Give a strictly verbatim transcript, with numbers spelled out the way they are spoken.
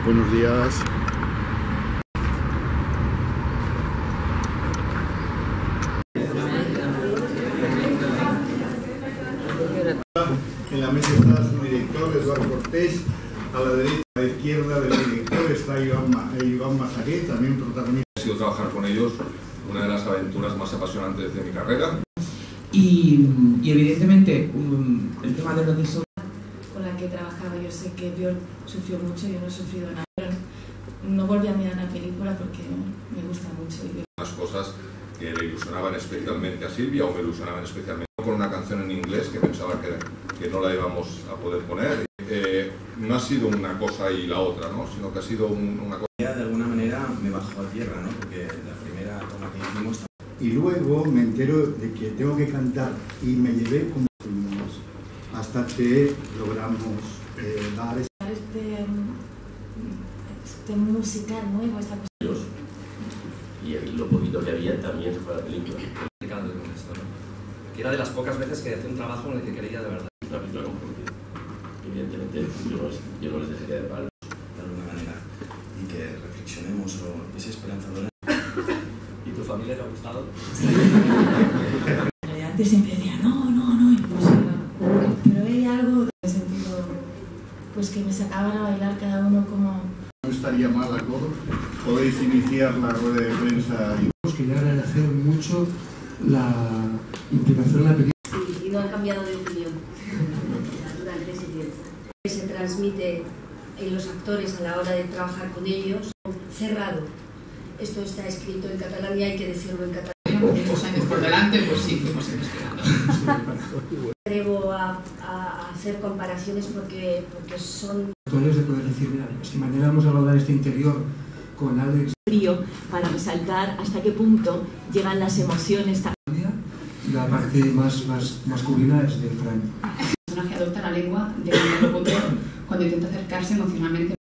Buenos días. En la mesa está su director, Eduardo Cortés. A la derecha, a la izquierda del director está Iván, Iván Massagué, también protagonista. Ha sido trabajar con ellos una de las aventuras más apasionantes de mi carrera. Y, y evidentemente um, el tema de los diseños con la que trabajaba, yo sé que Björk sufrió mucho, yo no he sufrido nada. Pero no volví a mirar la película porque me gusta mucho. Y... Unas cosas que le ilusionaban especialmente a Silvia o me ilusionaban especialmente con una canción en inglés que pensaba que, que no la íbamos a poder poner. Eh, no ha sido una cosa y la otra, ¿no? Sino que ha sido un, una cosa. De alguna manera me bajó a tierra, ¿no? Porque la primera toma que hicimos... Y luego me entero de que tengo que cantar y me llevé como fuimos hasta que logramos eh, dar este, este musical nuevo, esta cosa. Y lo poquito que había también fue la película. Complicado con esto, ¿no? Que era de las pocas veces que hacía un trabajo en el que creía de verdad. Claro, claro, porque evidentemente yo no, yo no les dejé caer mal. De alguna manera. Y que reflexionemos o es esperanzadora. ¿Y tu familia te ha gustado? Sí. En realidad antes siempre decía, no, no, no, imposible. Pero veía algo de sentido, pues que me sacaban a bailar cada uno como... No estaría mal a todos. Podéis iniciar la rueda de prensa. quería agradecer mucho la implicación en la película. Y no han cambiado de opinión durante ese tiempo. Se transmite en los actores a la hora de trabajar con ellos cerrado. Esto está escrito en catalán y hay que decirlo en catalán. Muchos años por delante, pues sí, fuimos investigando. Atrevo a, a hacer comparaciones porque, porque son... Actores de poder decir, mira, es que mañana vamos a rodar este interior con Alex. Para resaltar hasta qué punto llegan las emociones. La parte más, más masculina es de Fran. El personaje adopta la lengua del interlocutor cuando intenta acercarse emocionalmente.